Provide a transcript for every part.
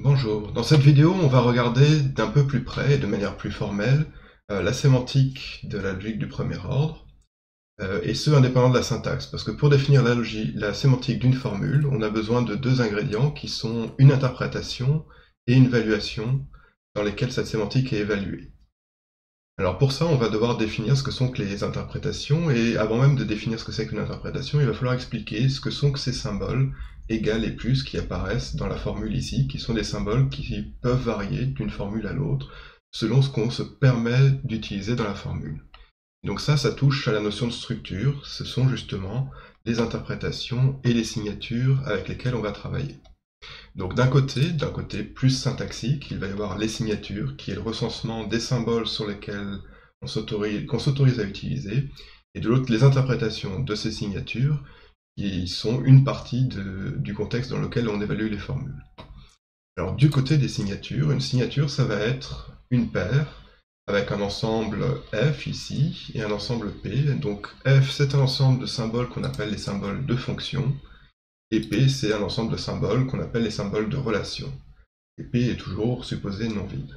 Bonjour, dans cette vidéo on va regarder d'un peu plus près et de manière plus formelle la sémantique de la logique du premier ordre, et ce indépendant de la syntaxe, parce que pour définir la sémantique d'une formule, on a besoin de deux ingrédients qui sont une interprétation et une valuation dans lesquelles cette sémantique est évaluée. Alors pour ça on va devoir définir ce que sont que les interprétations, et avant même de définir ce que c'est qu'une interprétation, il va falloir expliquer ce que sont que ces symboles égal et plus qui apparaissent dans la formule ici, qui sont des symboles qui peuvent varier d'une formule à l'autre, selon ce qu'on se permet d'utiliser dans la formule. Donc ça touche à la notion de structure, ce sont justement les interprétations et les signatures avec lesquelles on va travailler. Donc d'un côté plus syntaxique, il va y avoir les signatures, qui est le recensement des symboles sur lesquels qu'on s'autorise à utiliser, et de l'autre les interprétations de ces signatures, qui sont une partie du contexte dans lequel on évalue les formules. Alors du côté des signatures, une signature ça va être une paire avec un ensemble F ici et un ensemble P. Donc F c'est un ensemble de symboles qu'on appelle les symboles de fonction, et P c'est un ensemble de symboles qu'on appelle les symboles de relation. Et P est toujours supposé non vide.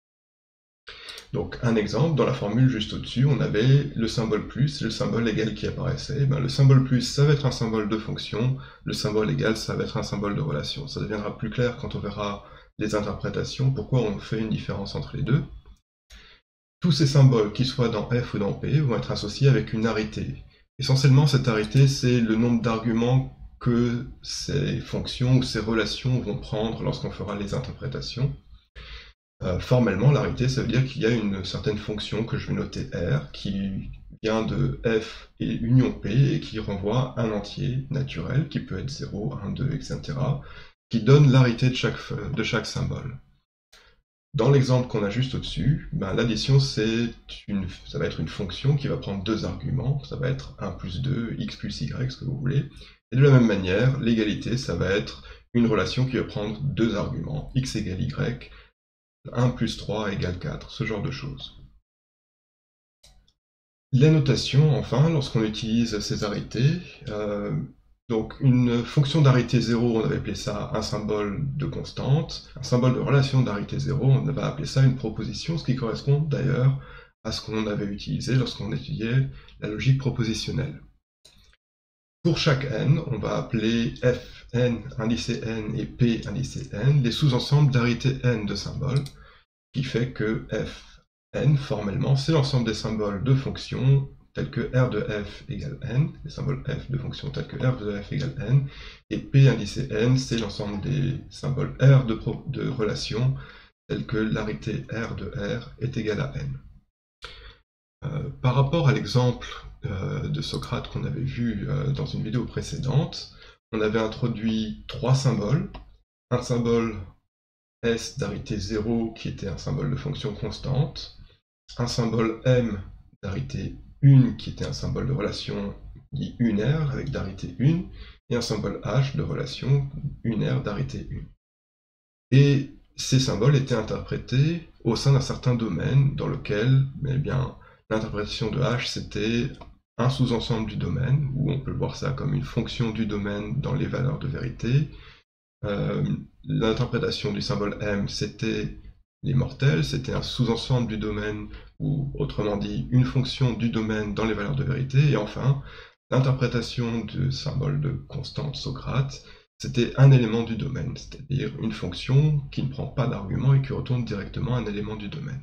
Donc un exemple, dans la formule juste au-dessus, on avait le symbole plus et le symbole égal qui apparaissaient. Le symbole plus, ça va être un symbole de fonction, le symbole égal, ça va être un symbole de relation. Ça deviendra plus clair quand on verra les interprétations, pourquoi on fait une différence entre les deux. Tous ces symboles, qu'ils soient dans F ou dans P, vont être associés avec une arité. Essentiellement, cette arité, c'est le nombre d'arguments que ces fonctions ou ces relations vont prendre lorsqu'on fera les interprétations. Formellement, l'arité, ça veut dire qu'il y a une certaine fonction que je vais noter R, qui vient de F et union P, et qui renvoie un entier naturel, qui peut être 0, 1, 2, etc., qui donne l'arité de chaque symbole. Dans l'exemple qu'on a juste au-dessus, l'addition, ça va être une fonction qui va prendre deux arguments, ça va être 1 plus 2, x plus y, ce que vous voulez. Et de la même manière, l'égalité, ça va être une relation qui va prendre deux arguments, x égale y, 1 plus 3 égale 4, ce genre de choses. Les notations, enfin, lorsqu'on utilise ces arités, donc une fonction d'arité 0, on avait appelé ça un symbole de constante, un symbole de relation d'arité 0, on va appeler ça une proposition, ce qui correspond d'ailleurs à ce qu'on avait utilisé lorsqu'on étudiait la logique propositionnelle. Pour chaque n, on va appeler Fn indicé n et P indicé n les sous-ensembles d'arité n de symboles, qui fait que Fn, formellement, c'est l'ensemble des symboles de fonctions tels que R de f égale n, les symboles f de fonctions tels que R de f égale n, et P indicé n, c'est l'ensemble des symboles R de relations tels que l'arité R de R est égale à n. Par rapport à l'exemple de Socrate qu'on avait vu dans une vidéo précédente, on avait introduit trois symboles. Un symbole S d'arité 0 qui était un symbole de fonction constante, un symbole M d'arité 1 qui était un symbole de relation dit unaire avec d'arité 1, et un symbole H de relation unaire d'arité 1. Et ces symboles étaient interprétés au sein d'un certain domaine dans lequel, l'interprétation de H, c'était un sous-ensemble du domaine, où on peut voir ça comme une fonction du domaine dans les valeurs de vérité. L'interprétation du symbole M, c'était les mortels, c'était un sous-ensemble du domaine, ou autrement dit, une fonction du domaine dans les valeurs de vérité. Et enfin, l'interprétation du symbole de constante Socrate, c'était un élément du domaine, c'est-à-dire une fonction qui ne prend pas d'argument et qui retourne directement un élément du domaine.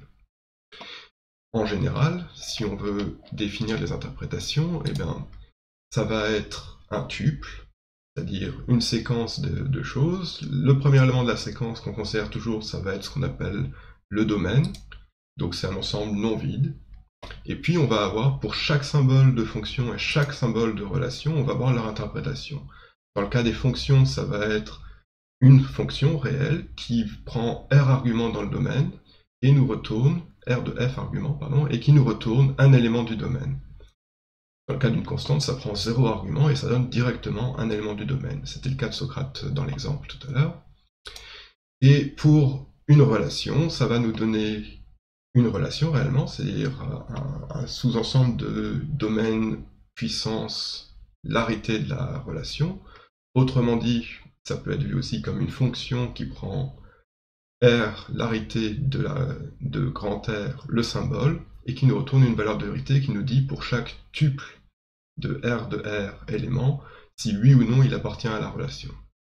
En général, si on veut définir les interprétations, ça va être un tuple, c'est-à-dire une séquence de choses. Le premier élément de la séquence qu'on considère toujours, ça va être ce qu'on appelle le domaine, donc c'est un ensemble non vide. Et puis on va avoir, pour chaque symbole de fonction et chaque symbole de relation, on va avoir leur interprétation. Dans le cas des fonctions, ça va être une fonction réelle qui prend R arguments dans le domaine et nous retourne, R de F arguments, pardon, et qui nous retourne un élément du domaine. Dans le cas d'une constante, ça prend 0 argument et ça donne directement un élément du domaine. C'était le cas de Socrate dans l'exemple tout à l'heure. Et pour une relation, ça va nous donner une relation réellement, c'est-à-dire un sous-ensemble de domaine, puissance, l'arité de la relation. Autrement dit, ça peut être vu aussi comme une fonction qui prend R, l'arité de grand R, le symbole, et qui nous retourne une valeur de vérité qui nous dit pour chaque tuple de R élément, si oui ou non il appartient à la relation.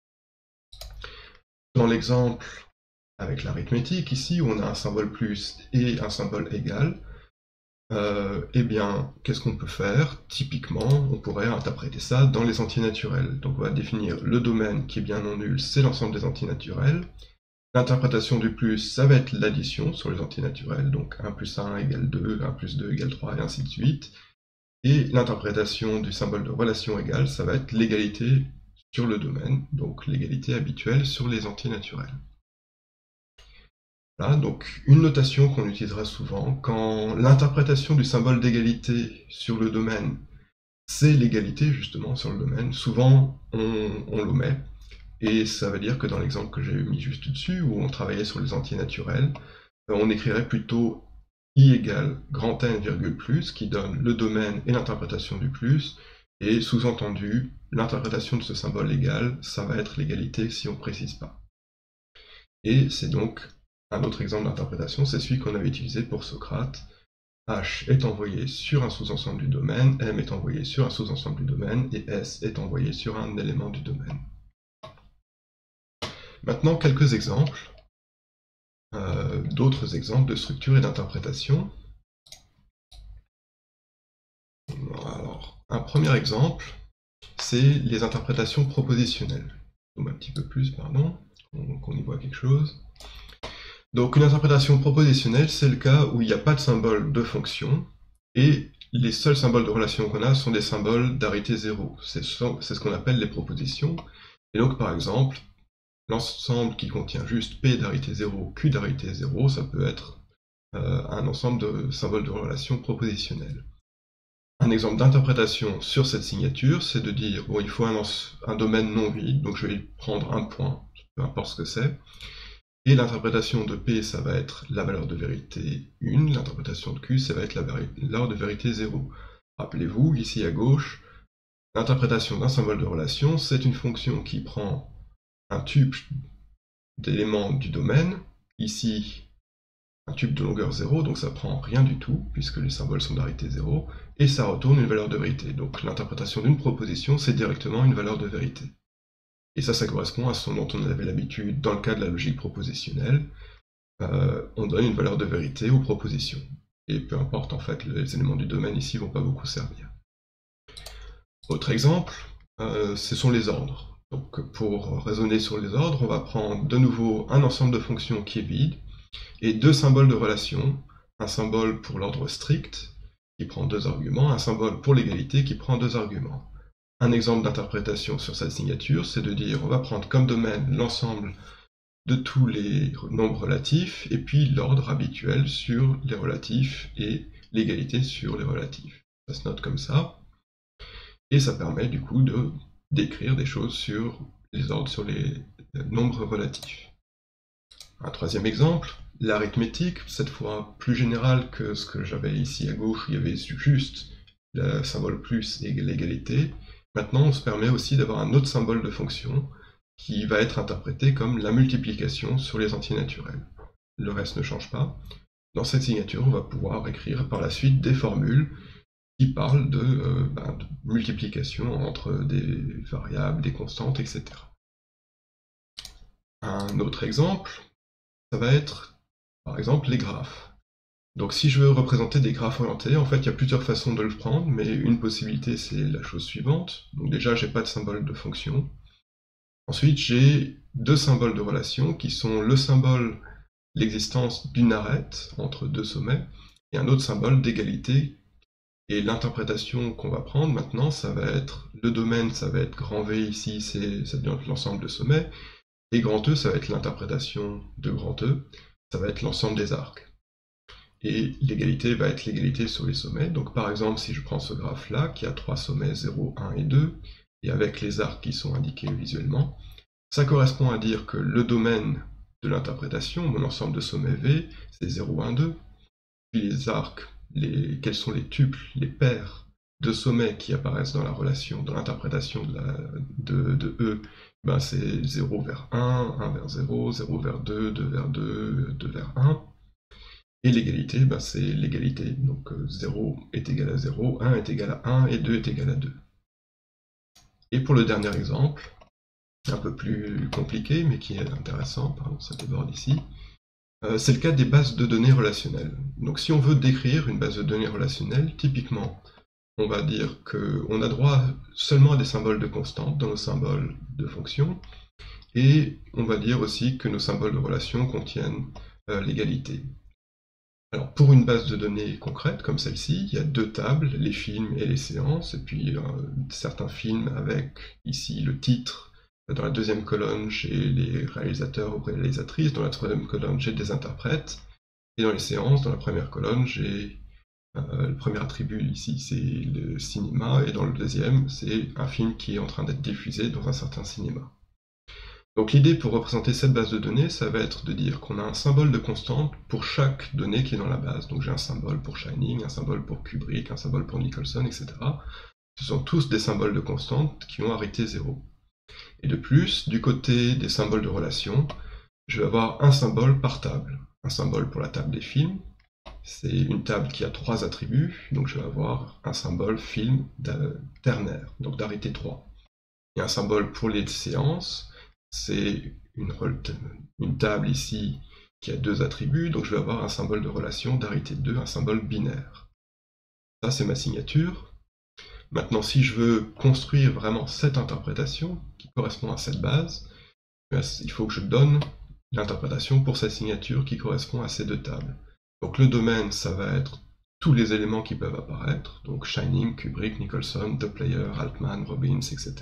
Dans l'exemple avec l'arithmétique, ici, où on a un symbole plus et un symbole égal, eh bien, qu'est-ce qu'on peut faire? Typiquement, on pourrait interpréter ça dans les antinaturels. Donc on va définir le domaine qui est bien non nul, c'est l'ensemble des antinaturels. L'interprétation du plus, ça va être l'addition sur les antinaturels, donc 1 plus 1 égale 2, 1 plus 2 égale 3, et ainsi de suite. Et l'interprétation du symbole de relation égale, ça va être l'égalité sur le domaine, donc l'égalité habituelle sur les antinaturels. Voilà, donc une notation qu'on utilisera souvent, quand l'interprétation du symbole d'égalité sur le domaine, c'est l'égalité justement sur le domaine, souvent on l'omet, et ça veut dire que dans l'exemple que j'ai mis juste dessus, où on travaillait sur les antinaturels, on écrirait plutôt I égale grand N virgule plus, qui donne le domaine et l'interprétation du plus, et sous-entendu, l'interprétation de ce symbole égal, ça va être l'égalité si on ne précise pas. Et c'est donc un autre exemple d'interprétation, c'est celui qu'on avait utilisé pour Socrate. H est envoyé sur un sous-ensemble du domaine, M est envoyé sur un sous-ensemble du domaine, et S est envoyé sur un élément du domaine. Maintenant, quelques exemples, d'autres exemples de structure et d'interprétation. Alors, un premier exemple, c'est les interprétations propositionnelles. Un petit peu plus, pardon, qu'on y voit quelque chose. Donc une interprétation propositionnelle, c'est le cas où il n'y a pas de symbole de fonction, et les seuls symboles de relation qu'on a sont des symboles d'arité 0. C'est ce qu'on appelle les propositions. Et donc par exemple, l'ensemble qui contient juste P d'arité 0, Q d'arité 0, ça peut être un ensemble de symboles de relation propositionnels. Un exemple d'interprétation sur cette signature, c'est de dire, bon, il faut un domaine non vide, donc je vais prendre un point, peu importe ce que c'est. Et l'interprétation de P, ça va être la valeur de vérité 1, l'interprétation de Q, ça va être la valeur de vérité 0. Rappelez-vous, ici à gauche, l'interprétation d'un symbole de relation, c'est une fonction qui prend un tuple d'éléments du domaine, ici un tuple de longueur 0, donc ça prend rien du tout, puisque les symboles sont d'arité 0, et ça retourne une valeur de vérité. Donc l'interprétation d'une proposition, c'est directement une valeur de vérité. Et ça correspond à ce dont on avait l'habitude dans le cas de la logique propositionnelle. On donne une valeur de vérité aux propositions. Et peu importe, en fait, les éléments du domaine ici vont pas beaucoup servir. Autre exemple, ce sont les ordres. Donc pour raisonner sur les ordres, on va prendre de nouveau un ensemble de fonctions qui est vide, et deux symboles de relation, un symbole pour l'ordre strict, qui prend deux arguments, un symbole pour l'égalité qui prend deux arguments. Un exemple d'interprétation sur cette signature, c'est de dire on va prendre comme domaine l'ensemble de tous les nombres relatifs, et puis l'ordre habituel sur les relatifs et l'égalité sur les relatifs. Ça se note comme ça, et ça permet du coup de d'écrire des choses sur les ordres sur les nombres relatifs. Un troisième exemple, l'arithmétique, cette fois plus général que ce que j'avais ici à gauche, où il y avait juste le symbole plus et l'égalité. Maintenant, on se permet aussi d'avoir un autre symbole de fonction qui va être interprété comme la multiplication sur les antinaturels. Le reste ne change pas. Dans cette signature, on va pouvoir écrire par la suite des formules qui parlent de multiplication entre des variables, des constantes, etc. Un autre exemple, ça va être, par exemple, les graphes. Donc si je veux représenter des graphes orientés, en fait il y a plusieurs façons de le prendre, mais une possibilité c'est la chose suivante. Donc déjà j'ai pas de symbole de fonction. Ensuite j'ai deux symboles de relation qui sont le symbole, l'existence d'une arête entre deux sommets, et un autre symbole d'égalité. Et l'interprétation qu'on va prendre maintenant, ça va être, le domaine ça va être grand V ici, ça devient l'ensemble de sommets, et grand E ça va être l'interprétation de grand E, ça va être l'ensemble des arcs. Et l'égalité va être l'égalité sur les sommets. Donc par exemple, si je prends ce graphe-là, qui a trois sommets, 0, 1 et 2, et avec les arcs qui sont indiqués visuellement, ça correspond à dire que le domaine de l'interprétation, mon ensemble de sommets V, c'est 0, 1, 2. Puis les arcs, quels sont les tuples, les paires de sommets qui apparaissent dans la relation, dans l'interprétation de E, ben c'est 0 vers 1, 1 vers 0, 0 vers 2, 2 vers 2, 2 vers 1. Et l'égalité, ben c'est l'égalité. Donc 0 est égal à 0, 1 est égal à 1 et 2 est égal à 2. Et pour le dernier exemple, un peu plus compliqué, mais qui est intéressant, pardon, ça déborde ici, c'est le cas des bases de données relationnelles. Donc si on veut décrire une base de données relationnelle, typiquement, on va dire qu'on a droit seulement à des symboles de constante dans nos symboles de fonction, et on va dire aussi que nos symboles de relation contiennent l'égalité. Alors pour une base de données concrète comme celle-ci, il y a deux tables, les films et les séances, et puis certains films avec ici le titre. Dans la deuxième colonne, j'ai les réalisateurs ou réalisatrices, dans la troisième colonne, j'ai des interprètes, et dans les séances, dans la première colonne, j'ai le premier attribut ici, c'est le cinéma, et dans le deuxième, c'est un film qui est en train d'être diffusé dans un certain cinéma. Donc l'idée pour représenter cette base de données, ça va être de dire qu'on a un symbole de constante pour chaque donnée qui est dans la base. Donc j'ai un symbole pour Shining, un symbole pour Kubrick, un symbole pour Nicholson, etc. Ce sont tous des symboles de constante qui ont arrêté 0. Et de plus, du côté des symboles de relation, je vais avoir un symbole par table. Un symbole pour la table des films, c'est une table qui a 3 attributs, donc je vais avoir un symbole film ternaire, donc d'arrêté 3. Et un symbole pour les séances, c'est une table ici qui a 2 attributs, donc je vais avoir un symbole de relation d'arrêté 2, un symbole binaire. Ça, c'est ma signature. Maintenant, si je veux construire vraiment cette interprétation qui correspond à cette base, il faut que je donne l'interprétation pour cette signature qui correspond à ces 2 tables. Donc le domaine, ça va être tous les éléments qui peuvent apparaître, donc Shining, Kubrick, Nicholson, The Player, Altman, Robbins, etc.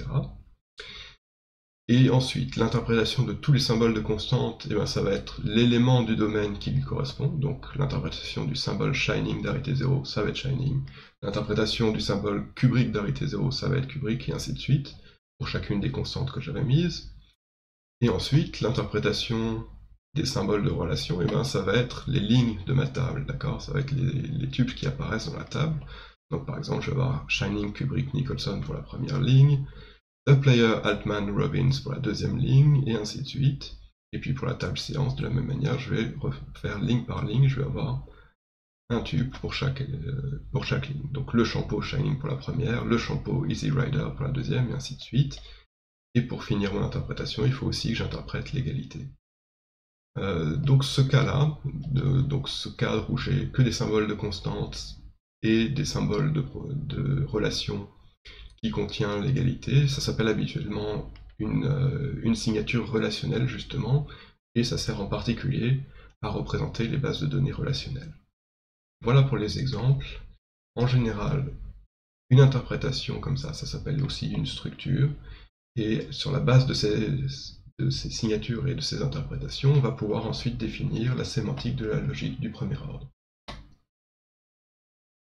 Et ensuite, l'interprétation de tous les symboles de constante, eh ben, ça va être l'élément du domaine qui lui correspond. Donc l'interprétation du symbole Shining d'arrêté 0, ça va être Shining. L'interprétation du symbole Kubrick d'arrêté 0, ça va être Kubrick, et ainsi de suite, pour chacune des constantes que j'avais mises. Et ensuite, l'interprétation des symboles de relation, eh ben, ça va être les lignes de ma table, d'accord? Ça va être les tubes qui apparaissent dans la table. Donc par exemple, je vais avoir Shining, Kubrick, Nicholson pour la première ligne, The Player, Altman, Robbins pour la deuxième ligne, et ainsi de suite. Et puis pour la table séance, de la même manière, je vais refaire ligne par ligne, je vais avoir un tube pour chaque ligne. Donc le shampoo Shining pour la première, le shampoo Easy Rider pour la deuxième, et ainsi de suite. Et pour finir mon interprétation, il faut aussi que j'interprète l'égalité. Donc ce cas-là, donc ce cadre où j'ai que des symboles de constante et des symboles de relation qui contient l'égalité, ça s'appelle habituellement une signature relationnelle justement, et ça sert en particulier à représenter les bases de données relationnelles. Voilà pour les exemples. En général, une interprétation comme ça s'appelle aussi une structure, et sur la base de ces signatures et de ces interprétations, on va pouvoir ensuite définir la sémantique de la logique du premier ordre.